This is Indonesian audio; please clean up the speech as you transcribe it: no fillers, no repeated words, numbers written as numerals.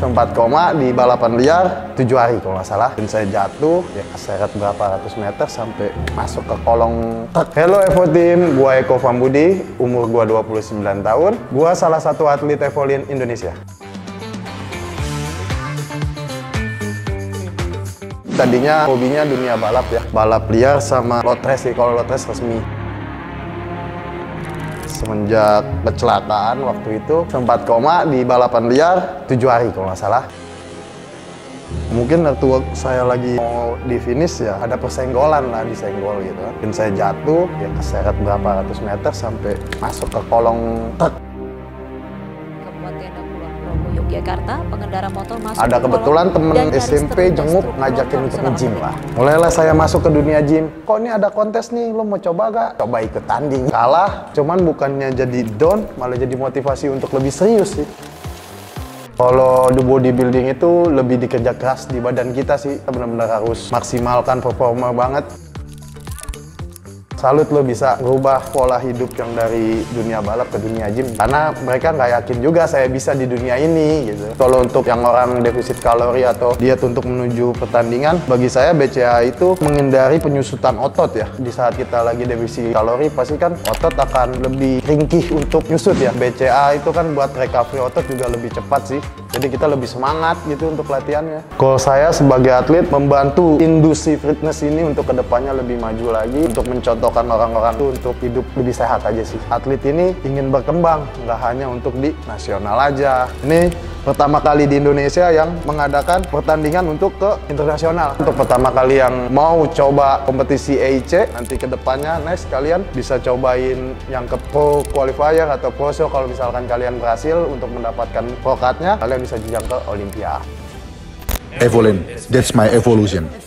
Sempat koma di balapan liar 7 hari kalau nggak salah. Dan saya jatuh, ya keseret berapa ratus meter sampai masuk ke kolong truk. Hello Evo Team, gua Eko Fambudi, umur gua 29 tahun. Gua salah satu atlet Evolin Indonesia. Tadinya hobinya dunia balap ya, balap liar sama road race sih, kalau road race resmi. Semenjak kecelakaan waktu itu sempat koma di balapan liar 7 hari kalau nggak salah. Mungkin waktu saya lagi mau di finish ya ada persenggolan lah, disenggol gitu. Dan saya jatuh, ya keseret berapa ratus meter sampai masuk ke kolong truk. Yogyakarta, pengendara motor masuk. Ada kebetulan temen SMP jenguk ngajakin untuk nge-gym lah. Mulailah saya masuk ke dunia gym. Kok ini ada kontes nih, lo mau coba gak? Coba ikut tanding. Kalah, cuman bukannya jadi down, malah jadi motivasi untuk lebih serius sih. Kalau di bodybuilding itu lebih dikerja keras di badan kita sih. Kita benar-benar harus maksimalkan performa banget. Salut lo bisa merubah pola hidup yang dari dunia balap ke dunia gym. Karena mereka nggak yakin juga saya bisa di dunia ini gitu. Kalau untuk yang orang defisit kalori atau diet untuk menuju pertandingan, bagi saya BCA itu menghindari penyusutan otot ya. Di saat kita lagi defisit kalori, pasti kan otot akan lebih ringkih untuk nyusut ya. BCA itu kan buat recovery otot juga lebih cepat sih. Jadi kita lebih semangat gitu untuk latihannya. Kalau saya sebagai atlet membantu industri fitness ini untuk kedepannya lebih maju lagi, untuk mencontohkan orang-orang itu untuk hidup lebih sehat aja sih. Atlet ini ingin berkembang, nggak hanya untuk di nasional aja. Ini pertama kali di Indonesia yang mengadakan pertandingan untuk ke internasional. Untuk pertama kali yang mau coba kompetisi EIC, nanti kedepannya next kalian bisa cobain yang ke Pro Qualifier atau Pro Show. Kalau misalkan kalian berhasil untuk mendapatkan pro card-nya, kalian bisa jenjang ke Olympia. Evolin, that's my evolution.